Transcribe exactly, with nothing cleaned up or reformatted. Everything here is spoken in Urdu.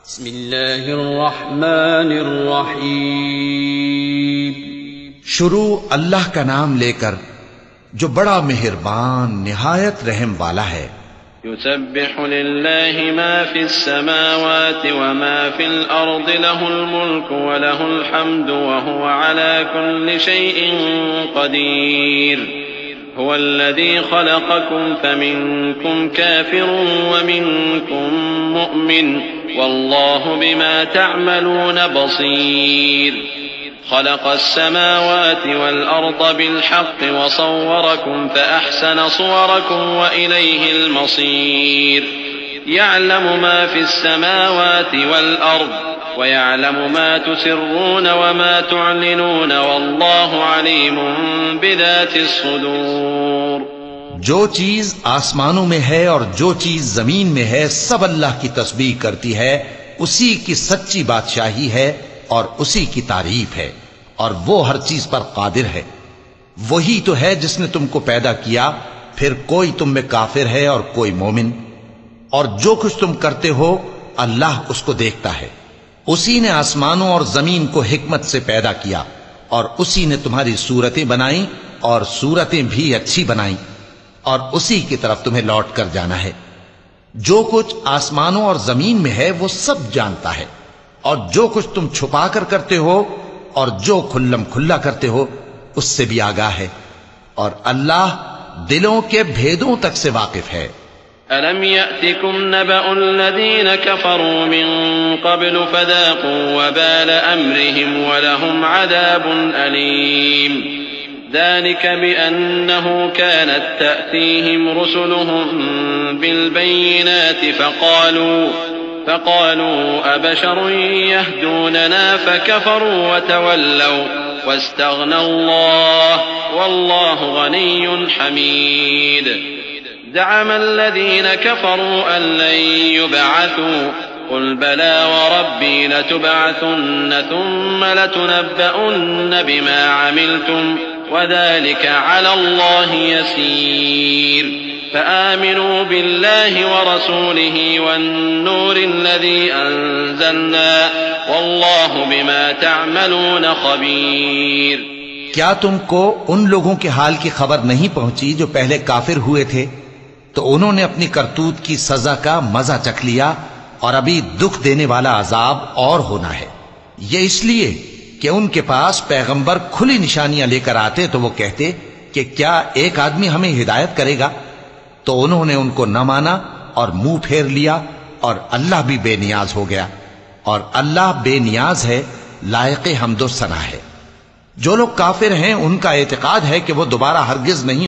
بسم اللہ الرحمن الرحیم۔ شروع اللہ کا نام لے کر جو بڑا مہربان نہایت رحم والا ہے۔ يسبح لله ما في السماوات وما في الأرض له الملك وله الحمد وهو على كل شيء قدير هو الذي خلقكم فمنكم كافر ومنكم مؤمن والله بما تعملون بصير خلق السماوات والأرض بالحق وصوركم فأحسن صوركم وإليه المصير يعلم ما في السماوات والأرض ويعلم ما تسرون وما تعلنون والله عليم بذات الصدور۔ جو چیز آسمانوں میں ہے اور جو چیز زمین میں ہے سب اللہ کی تسبیح کرتی ہے، اسی کی سچی بادشاہی ہے اور اسی کی تعریف ہے، اور وہ ہر چیز پر قادر ہے۔ وہی تو ہے جس نے تم کو پیدا کیا، پھر کوئی تم میں کافر ہے اور کوئی مومن، اور جو کچھ تم کرتے ہو اللہ اس کو دیکھتا ہے۔ اسی نے آسمانوں اور زمین کو حکمت سے پیدا کیا، اور اسی نے تمہاری صورتیں بنائیں اور صورتیں بھی اچھی بنائیں، اور اسی کی طرف تمہیں لوٹ کر جانا ہے۔ جو کچھ آسمانوں اور زمین میں ہے وہ سب جانتا ہے، اور جو کچھ تم چھپا کر کرتے ہو اور جو کھلم کھلا کرتے ہو اس سے بھی آگاہ ہے، اور اللہ دلوں کے بھیدوں تک سے واقف ہے۔ أَلَمْ يَأْتِكُمْ نَبَأُ الَّذِينَ كَفَرُوا مِن قَبْلُ فَذَاقُوا وَبَالَ أَمْرِهِمْ وَلَهُمْ عَذَابٌ أَلِيمٌ ذَلِكَ بِأَنَّهُ كَانَتْ تَأْتِيهِمْ رُسُلُهُم بِالْبَيِّنَاتِ فَقَالُوا فَقَالُوا أَبَشَرٌ يَهْدُونَنَا فَكَفَرُوا وَتَوَلَّوْا وَاسْتَغْنَى اللَّهُ وَاللَّهُ غَنِيٌّ حَمِيدٌ زعم الذين كفروا أن لن يبعثوا قل بلى وربي لتبعثن ثم لتنبؤن بما عملتم وذلك على الله يسير فآمنوا بالله ورسوله والنور الذي أنزلنا والله بما تعملون خبير۔ کیا تم کو ان لوگوں کے حال کی خبر نہیں پہنچی جو پہلے کافر ہوئے تھے؟ تو انہوں نے اپنی کرتوت کی سزا کا مزہ چکھ لیا، اور ابھی دکھ دینے والا عذاب اور ہونا ہے۔ یہ اس لیے کہ ان کے پاس پیغمبر کھلی نشانیاں لے کر آتے تو وہ کہتے کہ کیا ایک آدمی ہمیں ہدایت کرے گا؟ تو انہوں نے ان کو نہ مانا اور منہ پھیر لیا، اور اللہ بھی بے نیاز ہو گیا، اور اللہ بے نیاز ہے، لائق حمد و ثنا ہے۔ جو لوگ کافر ہیں ان کا اعتقاد ہے کہ وہ دوبارہ ہرگز نہیں